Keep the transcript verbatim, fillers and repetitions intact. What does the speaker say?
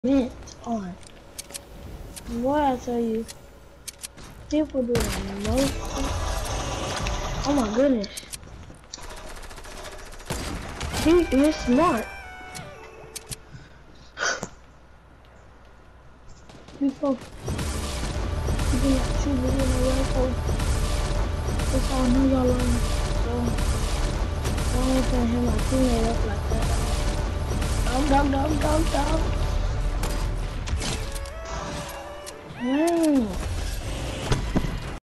Mint on. What I tell you, people do the most. Oh my goodness, he is smart. Before he did not shoot me in the rifle, that's how I know y'all learn. So don't let that hit my teammate up like that. Dog, dog, dog, dog, dog. Dang.